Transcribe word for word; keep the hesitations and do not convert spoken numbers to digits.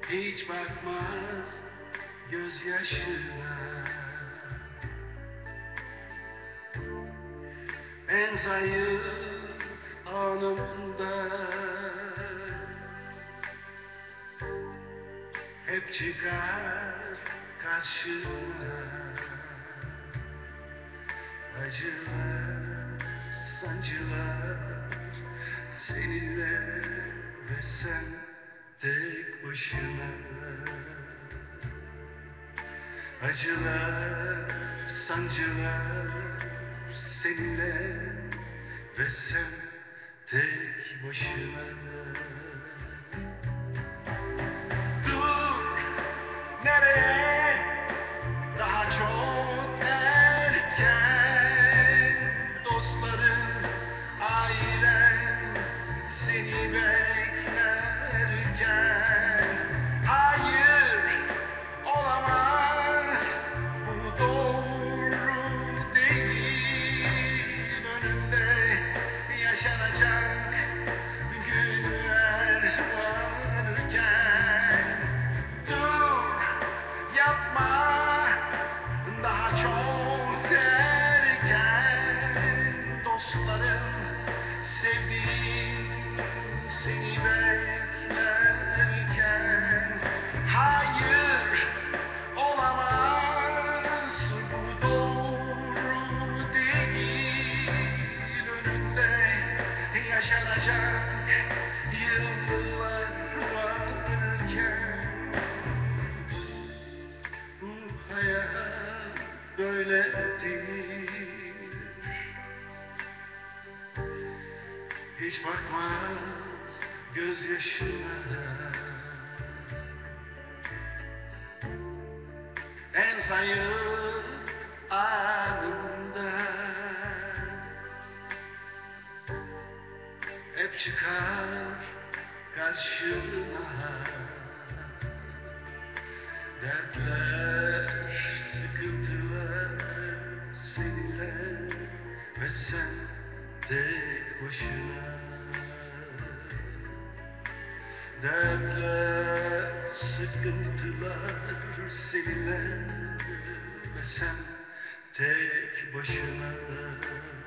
hiç bakmaz gözyaşına. En zayıf anımda hep çıkar karşına. Acılar, sancılar seninle ve sen tek başına. Acılar, sancılar seninle ve sen tek başına. Dur, nereye? Daha çok erken. Dostların, ailen seni beklerken. Hayır, olamaz, bu doğru değil. Önümde yaşanacak günler varken. Dur, yapma, daha çok erken. Dostlarım, sevdiğim seni beklerken. Hayır, olamaz, bu doğru değil. Önünde yaşanacak yıllar varken. Bu hayat böyledir, hiç bakmaz gözyaşına. En zayıf anında hep çıkar karşına. Dertler, sıkıntılar seninle ve sen tek başına. Dertler, sıkıntılar seninle ve sen tek başına.